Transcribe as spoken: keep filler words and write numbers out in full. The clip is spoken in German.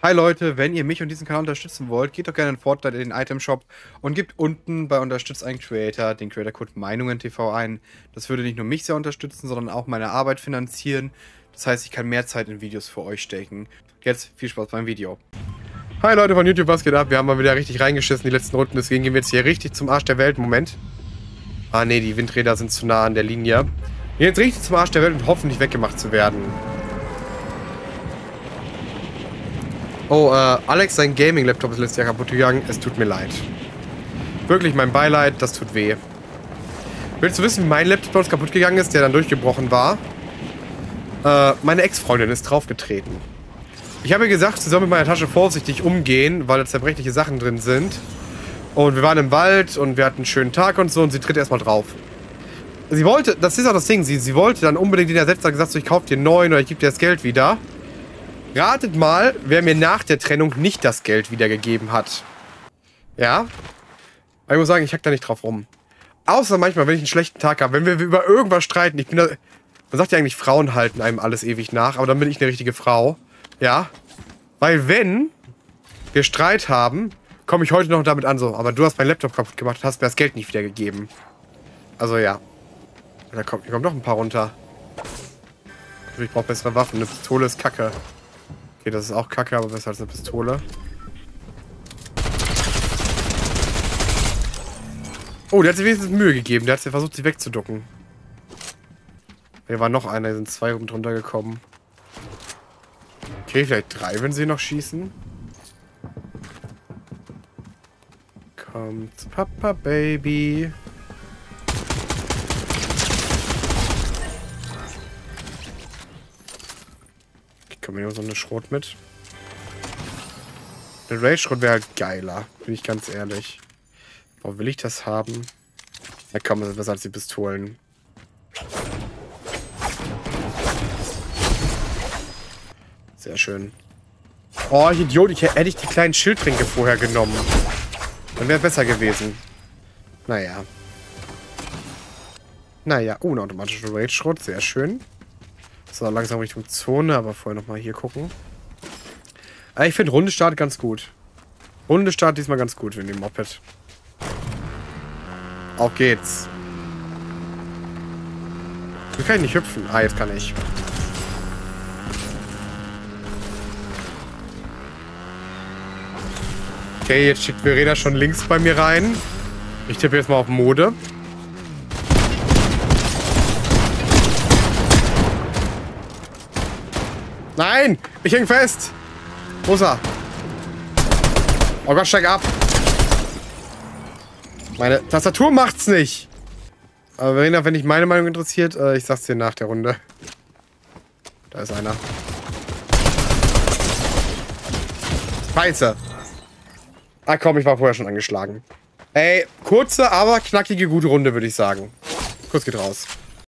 Hi Leute, wenn ihr mich und diesen Kanal unterstützen wollt, geht doch gerne in Fortnite in den Item Shop und gebt unten bei Unterstützt einen Creator den Creator-Code MeinungenTV ein. Das würde nicht nur mich sehr unterstützen, sondern auch meine Arbeit finanzieren. Das heißt, ich kann mehr Zeit in Videos für euch stecken. Jetzt viel Spaß beim Video. Hi Leute von YouTube, was geht ab? Wir haben mal wieder richtig reingeschissen die letzten Runden, deswegen gehen wir jetzt hier richtig zum Arsch der Welt. Moment. Ah ne, die Windräder sind zu nah an der Linie. Wir gehen jetzt richtig zum Arsch der Welt und hoffen nicht weggemacht zu werden. Oh, äh, Alex, sein Gaming-Laptop ist letztes Jahr kaputt gegangen. Es tut mir leid. Wirklich, mein Beileid, das tut weh. Willst du wissen, wie mein Laptop bei uns kaputt gegangen ist, der dann durchgebrochen war? Äh, meine Ex-Freundin ist draufgetreten. Ich habe ihr gesagt, sie soll mit meiner Tasche vorsichtig umgehen, weil da zerbrechliche Sachen drin sind. Und wir waren im Wald und wir hatten einen schönen Tag und so und sie tritt erstmal drauf. Sie wollte, das ist auch das Ding, sie, sie wollte dann unbedingt den ersetzen, hat gesagt, so, ich kaufe dir einen neuen oder ich gebe dir das Geld wieder. Ratet mal, wer mir nach der Trennung nicht das Geld wiedergegeben hat. Ja? Aber ich muss sagen, ich hack da nicht drauf rum. Außer manchmal, wenn ich einen schlechten Tag habe, wenn wir über irgendwas streiten. Ich bin da. Man sagt ja eigentlich, Frauen halten einem alles ewig nach, aber dann bin ich eine richtige Frau. Ja? Weil wenn wir Streit haben, komme ich heute noch damit an, so, aber du hast meinen Laptop kaputt gemacht und hast mir das Geld nicht wiedergegeben. Also ja. Da kommt, hier kommt noch ein paar runter. Ich brauche bessere Waffen. Eine Pistole ist kacke. Okay, das ist auch kacke, aber besser als eine Pistole. Oh, der hat sich wenigstens Mühe gegeben. Der hat sich versucht, sie wegzuducken. Hier war noch einer, hier sind zwei oben drunter gekommen. Okay, vielleicht drei, wenn sie noch schießen. Kommt, Papa, Baby. Kann man hier so eine Schrot mit? Der Rage-Schrot wäre halt geiler, bin ich ganz ehrlich. Warum will ich das haben? Na komm, das ist besser als die Pistolen. Sehr schön. Oh, ich Idiot, ich hätte ich die kleinen Schildtränke vorher genommen. Dann wäre besser gewesen. Naja. Naja, oh, eine automatische Rage-Schrot, sehr schön. So, langsam Richtung Zone, aber vorher nochmal hier gucken. Aber ich finde Runde Start ganz gut. Runde Start diesmal ganz gut für den Moped. Auf geht's. Hier kann ich nicht hüpfen. Ah, jetzt kann ich. Okay, jetzt schickt Verena schon links bei mir rein. Ich tippe jetzt mal auf Mode. Nein! Ich häng fest! Wo ist er? Oh Gott, steig ab! Meine Tastatur macht's nicht! Aber Verena, wenn dich meine Meinung interessiert, äh, ich sag's dir nach der Runde. Da ist einer. Scheiße! Ah komm, ich war vorher schon angeschlagen. Ey, kurze, aber knackige, gute Runde, würde ich sagen. Kurz geht raus.